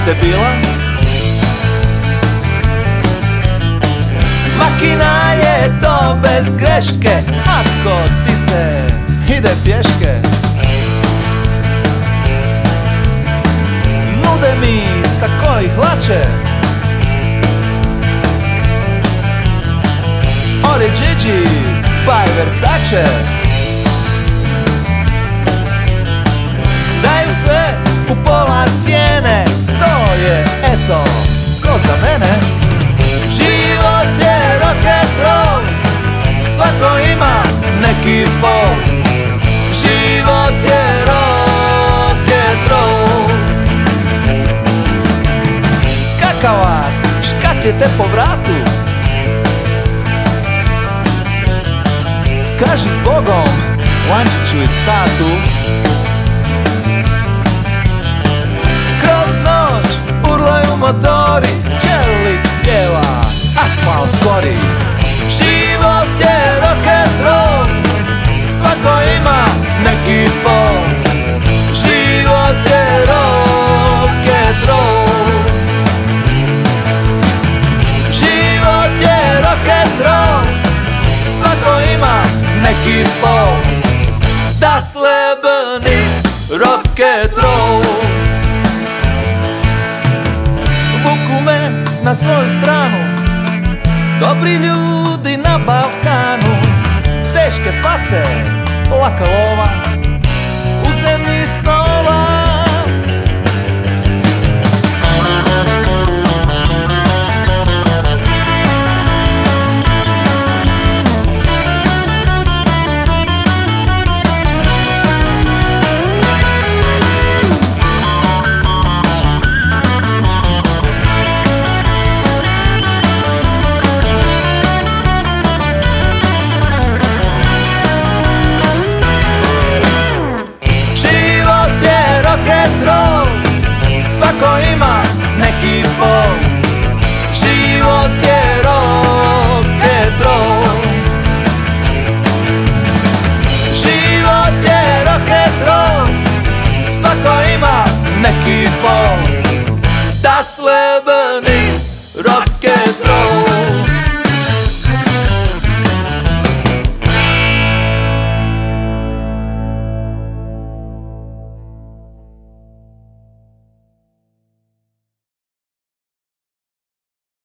debila. Makina je to bez greške, ako ti se ide pješke. Nude mi sa koji hlače, ore Gigi, pa i Versace. Daju sve u pola cijene, to je eto ko za mene. Život je rock'n'roll, svako ima neki fol. Život je rock'n'roll. Skakavac, škakljete po vratu, kaži s Bogom, lančiću iz satu. Kroz noć urlaju motori, čelik sjeva, asfalt gori. Život je rock'n'roll, svako ima neki fol. Život je rock'n'roll. Život je rock'n'roll, svako ima neki fol. Das Leben ist rock'n'roll. Vuku me na svoju stranu dobri ljudi na Balkanu. Teške face, laka lova u zemlji snova. Svako ima neki fol. Život je rock'n'roll. Život je rock'n'roll, svako ima neki fol. Das Leben